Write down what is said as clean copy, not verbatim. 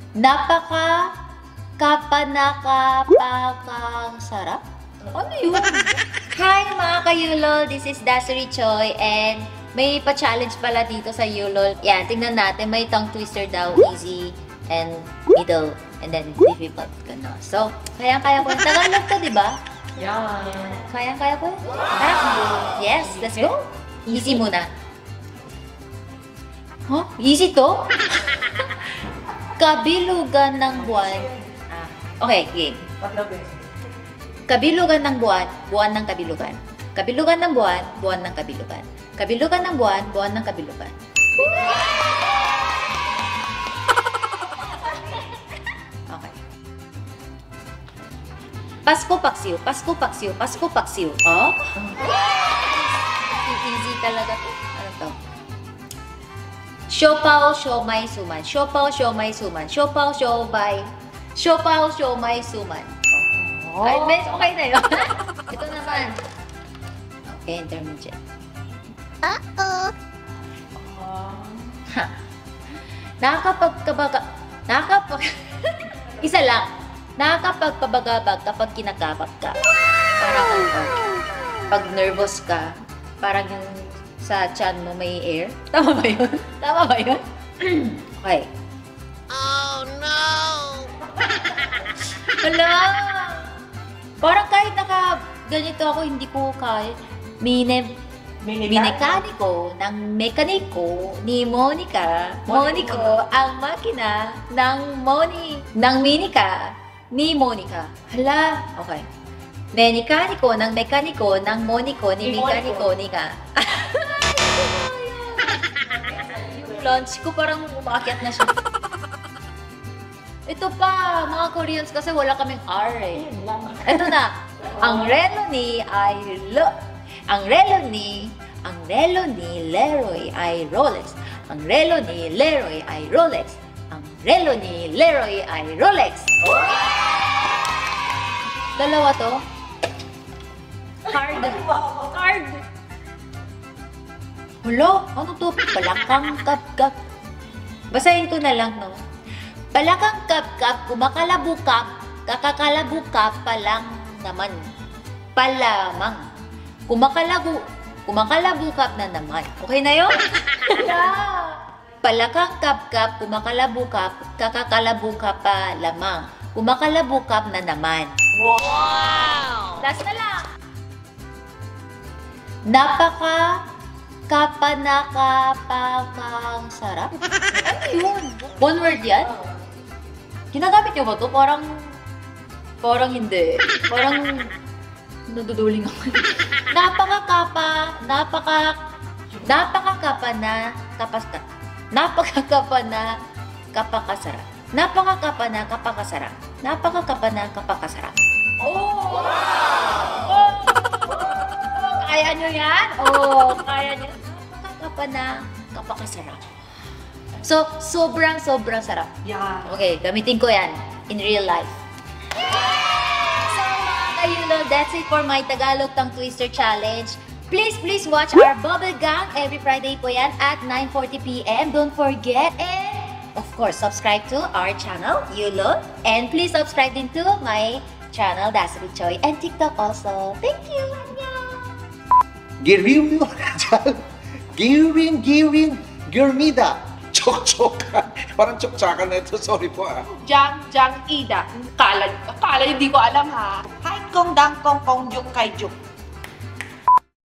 Napaka kapanakapakang sarap? Ano yun? Hi mga ka-Yulol! This is Dasuri Choi and may pa-challenge pala dito sa Yulol. Yan, tingnan natin. May tongue twister daw. Easy and middle and then difficult. Gano. So, kayang-kaya ko. Tagalog to, di ba? Yeah. Kayang-kaya ko. Tara. Yes, let's go. Easy muna. Huh? Easy to? Kabilugan ng buwan. Okay, game. Kabilugan ng buwan, buwan ng kabilugan. Kabilugan ng buwan, buwan ng kabilugan. Kabilugan ng buwan, buwan ng kabilugan. Okay. Pasko paksiw, Pasko paksiw, Pasko paksiw. Oh? Easy talaga to. Ano to? Siopaw, siomay, suman. Siopaw, siomay, suman. Siopaw, siomay. Siopaw, siomay, suman. Oh. Ay, okay na yun. Ito naman. Okay, intermediate. Uh-oh. Isa lang. Nakakapagpabagabag kapag kinakabag ka. Parang pag nervous ka, parang yung sa tiyan mo may air. Tama ba yun? Tama ba yun? Okay. Oh, no! Hala! Parang kahit ganito ako, hindi ko kaya. Minekaniko ng mekaniko ni Monica. Moniko ang makina ng Minika ni Monica. Hala! Okay. Mekaniko ng mekaniko ng Moniko ni mekaniko ni ka. Yung lunch ko parang umakyat na siya. Ito pa, mga Koreans kasi wala kaming R eh. Ito na. Ang relo ni Leroy ay Rolex. Ang relo ni Leroy ay Rolex. Ang relo ni Leroy ay Rolex. Dalawa to. Card. Hello? Ano to? Palakang kap-kap. Basahin ko na lang, no? Palakang kap-kap, kumakalabukap, kakakalabukap pa lang naman. Palamang. Kumakalabukap na naman. Okay na yun? Yeah. Palakang kap-kap, kumakalabukap, kakakalabukap pa lamang. Kumakalabukap na naman. Wow! Last na lang. Kapanakapakang sarap? Ano yun? One word yan? Ginagamit niyo ba ito? Parang hindi. Parang naduduling ako. Napakakapa na kapakasarap. Napakakapa. Oh! Wow! Kaya nyo yan? Oh, kaya nyo. Kapakasarap. So, sobrang sarap. Yeah. Okay, gamitin ko yan in real life. So, mga ka-Yulol, that's it for my Tagalog Tongue Twister Challenge. Please watch our Bubble Gang every Friday po yan at 9:40 p.m. Don't forget and, of course, subscribe to our channel, Yulol. And please subscribe din to my channel, Dasuri Choi, and TikTok also. Thank you! Giriw Giring, Girmida. Chok-chokan. Parang chok-chokan na ito. Sorry po ah. Jang Ida. Kala hindi ko alam ha. Hai Kong Dang Kong Kong Juk Kai Juk.